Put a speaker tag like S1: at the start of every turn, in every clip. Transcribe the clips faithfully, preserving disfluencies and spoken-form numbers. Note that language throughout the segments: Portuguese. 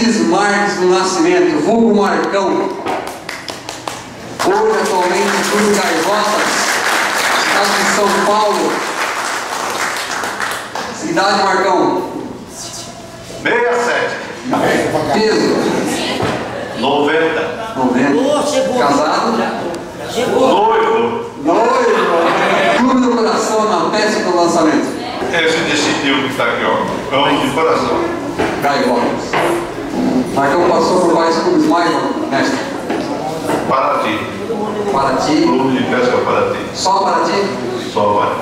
S1: Rubens Marques do Nascimento, vulgo Marcão. Hoje, atualmente, no Clube Gaivotas, estado de São Paulo. Idade, Marcão?
S2: sessenta e sete.
S1: Peso?
S2: noventa.
S1: noventa. Casado?
S2: Noivo.
S1: Noivo. Clube do Coração na peça do lançamento.
S2: Esse decidiu que está aqui, ó. Amo de coração.
S1: Gaivotas. Marcão passou por vários clubes mais, mestre?
S2: Paraty.
S1: Paraty.
S2: Clube de pesca Paraty.
S1: Só Paraty?
S2: Só vai.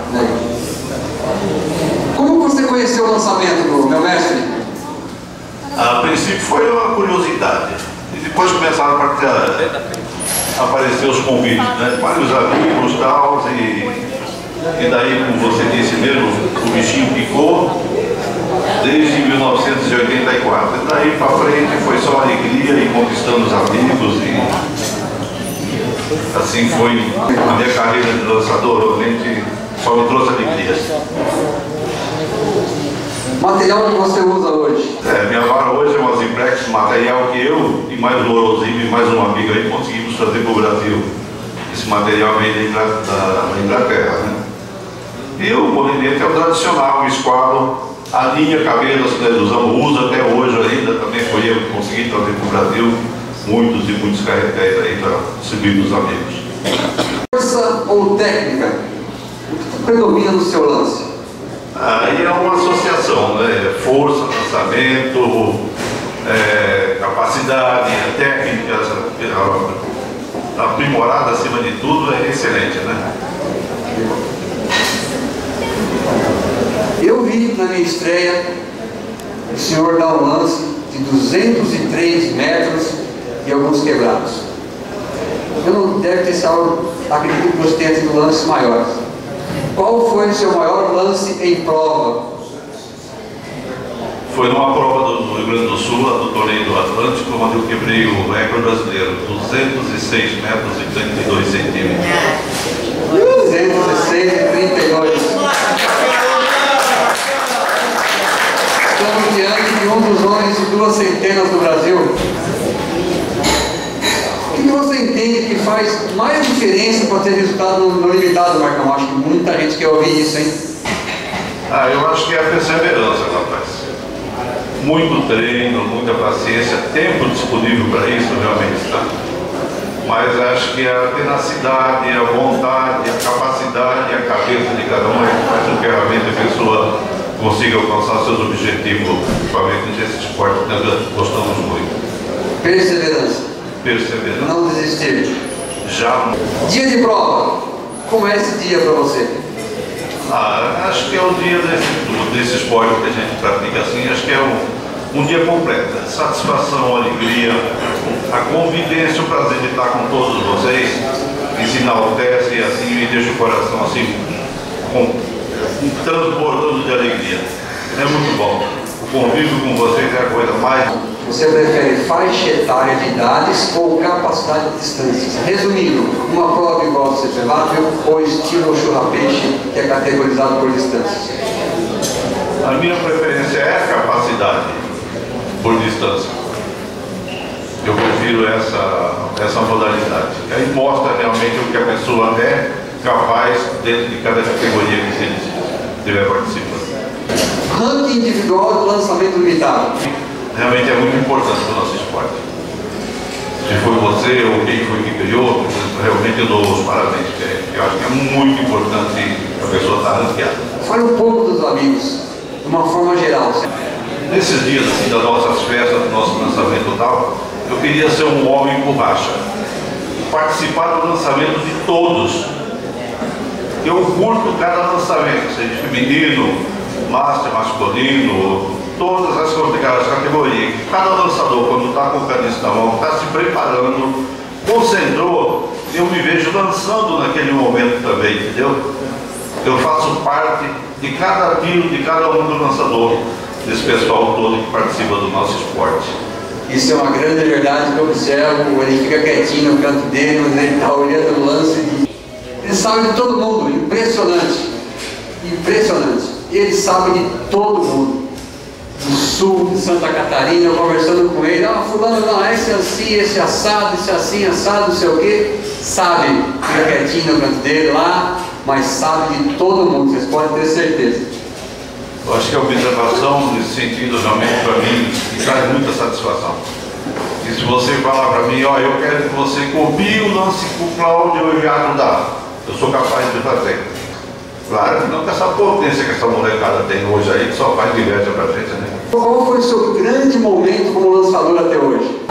S1: Como você conheceu o lançamento do meu mestre?
S2: A princípio foi uma curiosidade. E depois começaram a, partir, a aparecer os convites, né? Vários amigos e tal. E daí, como você disse mesmo, o bichinho picou desde mil novecentos e oitenta e quatro. E daí para frente foi só alegria e conquistando os amigos. E assim foi a minha carreira de lançador. Realmente só me trouxe alegrias.
S1: Material que você usa hoje?
S2: É, minha vara hoje é uma Ziprex, material que eu e mais o Lorozinho e mais um amigo aí conseguimos trazer para o Brasil. Esse material vem da Inglaterra, da Inglaterra, né? E o molinete é o tradicional, o esquadro, a linha cabelos que nós usamos, usa até hoje ainda, também foi eu que consegui trazer para o Brasil muitos e muitos carretéis aí para distribuir dos amigos.
S1: Força ou técnica? O que predomina no seu lance?
S2: Aí é uma associação, né? Força, lançamento, é, capacidade, técnicas, aprimorada acima de tudo, é excelente, né?
S1: Eu vi na minha estreia o senhor dar um lance de duzentos e três metros e alguns quebrados. Eu não deve ter sido, acredito que você tenha tido lances maiores. Qual foi o seu maior lance em prova?
S2: Foi numa prova do Rio Grande do Sul, lá do Torneio do Atlântico, onde eu quebrei o recorde brasileiro, duzentos e seis metros e trinta e dois centímetros.
S1: duzentos e seis e trinta e dois. Estamos diante de um dos homens de duas centenas do Brasil. O que você entende que faz mais diferença para ter resultado no, no limitado, Marcão? Acho que muita gente quer ouvir isso, hein?
S2: Ah, eu acho que é a perseverança, rapaz. Muito treino, muita paciência, tempo disponível para isso, realmente, tá? Mas acho que a tenacidade, a vontade, a capacidade, a cabeça de cada um é que faz com que realmente a pessoa consiga alcançar seus objetivos, principalmente nesse esporte que nós gostamos muito.
S1: Perseverança.
S2: Perseverança.
S1: Não desistir.
S2: Já.
S1: Dia de prova. Como é esse dia para você?
S2: Ah, acho que é o dia desse, desse esporte que a gente pratica assim, acho que é um, um dia completo. Satisfação, alegria, a convivência, o prazer de estar com todos vocês, ensinar o teste e assim me deixa o coração assim, com, transbordando de alegria. É muito bom. O convívio com vocês é a coisa mais...
S1: Você prefere faixa etária de idades ou capacidade de distâncias? Resumindo, uma prova igual ao C P Lável ou estilo churra-peixe, que é categorizado por distâncias?
S2: A minha preferência é a capacidade por distância. Eu prefiro essa, essa modalidade. Aí mostra realmente o que a pessoa é capaz dentro de cada categoria que você estiver participando.
S1: Ranking individual do lançamento limitado.
S2: Realmente é muito importante para o nosso esporte. Se foi você ou quem foi que ganhou, realmente eu dou os parabéns. Eu acho que é muito importante a pessoa estar ranqueada.
S1: Fale um pouco dos amigos, de uma forma geral.
S2: Nesses dias assim, das nossas festas, do nosso lançamento e tal, eu queria ser um homem borracha. Participar do lançamento de todos. Eu curto cada lançamento, seja feminino, master, masculino, todas as categorias. Cada lançador, quando está com o caniço na mão, está se preparando, concentrou, eu me vejo lançando naquele momento também, entendeu? Eu faço parte de cada tiro, de cada um do lançador, desse pessoal todo que participa do nosso esporte.
S1: Isso é uma grande verdade que eu observo. Ele fica quietinho no canto dele, mas ele está olhando o lance. De... Ele sabe de todo mundo, impressionante. Impressionante. Ele sabe de todo mundo. do sul de Santa Catarina, eu conversando com ele, ah, fulano, não, esse assim, esse assado, esse assim, assado, não sei o quê, sabe, fica quietinho no canto dele lá, mas sabe de todo mundo, vocês podem ter certeza.
S2: Eu acho que a observação nesse sentido realmente para mim me traz muita satisfação. E se você falar para mim, ó, eu quero que você copie o lance com o Cláudio, eu ia ajudar, eu sou capaz de fazer. Claro, não com essa potência que essa molecada tem hoje aí, que só faz diversa pra gente, né?
S1: Qual foi o seu grande momento como lançador até hoje?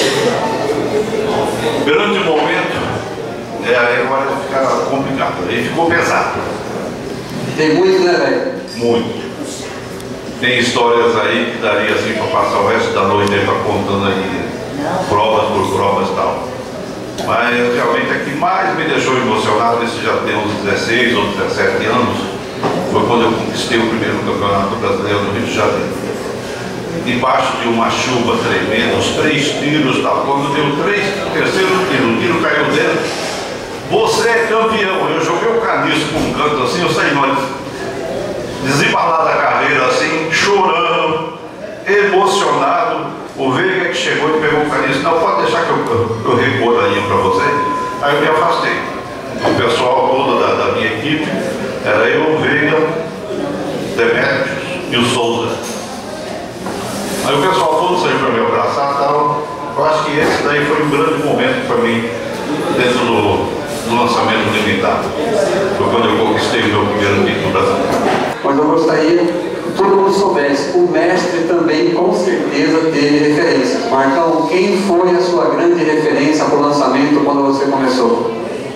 S2: Grande momento, é, aí agora fica complicado, aí ficou pesado.
S1: Tem muito, né, velho?
S2: Muito. Tem histórias aí que daria assim para passar o resto da noite aí pra contando aí, provas por provas e tal. Mas realmente a que mais me deixou emocionado, isso já tem uns dezesseis ou dezessete anos, foi quando eu conquistei o primeiro campeonato brasileiro no Rio de Janeiro. Debaixo de uma chuva tremenda, os três tiros, tal. Quando deu três, o terceiro tiro, o tiro caiu dentro. Você é campeão. Eu joguei o caniço com um canto assim, eu saí nós desembalar da carreira assim, chorando, emocionado. O Veiga que chegou e pegou o caniço, não, pode deixar que eu, eu, eu recuo a linha para você. Aí eu me afastei. O pessoal todo da, da minha equipe, era eu, o Veiga, Demetrios e o Souza. Aí o pessoal todo saiu para me abraçar e tal. Eu acho que esse daí foi um grande momento para mim, dentro do, do lançamento limitado. Foi quando eu conquistei o meu primeiro título brasileiro.
S1: Mas eu gostaria que todo mundo soubesse, o mestre também com certeza teve referências. Marcão, quem foi a sua grande referência para o lançamento quando você começou?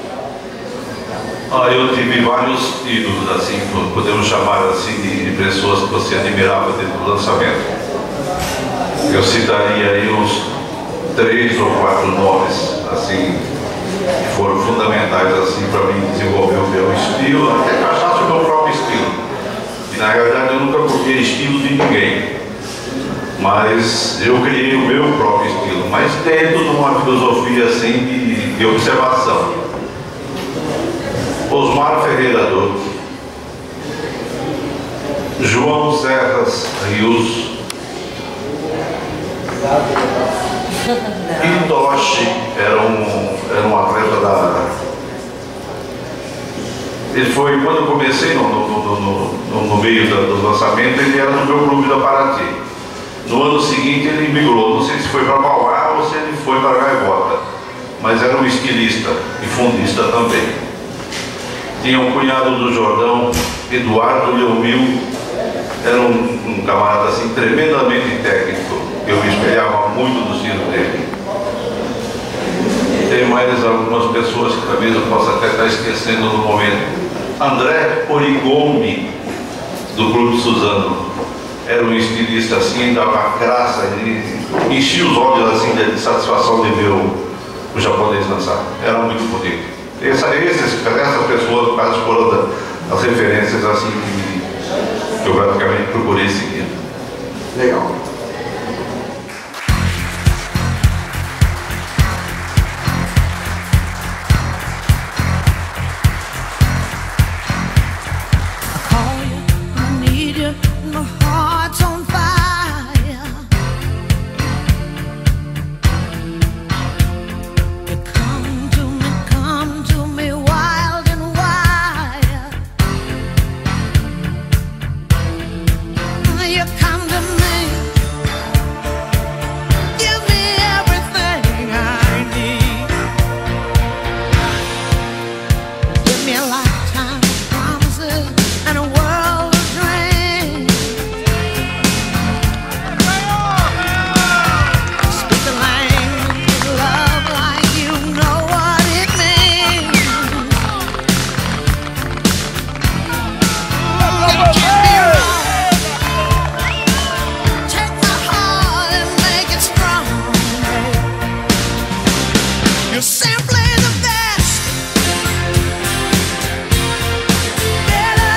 S2: Ah, eu tive vários ídolos, assim, podemos chamar assim de pessoas que você admirava dentro do lançamento. Eu citaria aí uns três ou quatro nomes, assim, que foram fundamentais assim para mim desenvolver o meu estilo, até que achasse o meu próprio estilo. E na realidade eu nunca copiei estilo de ninguém, mas eu criei o meu próprio estilo, mas dentro de uma filosofia assim de, de observação. Osmar Ferreira Douto, João Serras Rios, Itoshi era um, era um atleta da... Ele foi, quando eu comecei no, no, no, no, no meio da, do lançamento, ele era do meu clube da Paraty. No ano seguinte ele migrou, não sei se foi para Mauá ou se ele foi para Gaivota, mas era um estilista e fundista também. Tinha um cunhado do Jordão, Eduardo Leomil, era um, um camarada assim tremendamente técnico. Eu me espelhava muito do estilo dele. Tem mais algumas pessoas que talvez eu possa até estar esquecendo no momento. André Origomi, do Clube Suzano, era um estilista assim, dava graça, ele enchia os olhos assim de satisfação de ver o, o japonês dançar. Era muito bonito. Essa, esses, essas pessoas quase foram as referências assim que, que eu praticamente procurei seguir.
S1: Legal.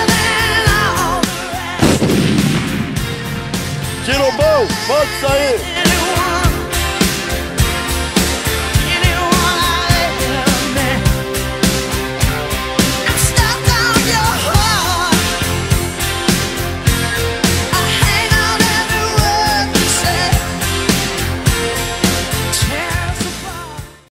S3: Tira o bom, pode sair!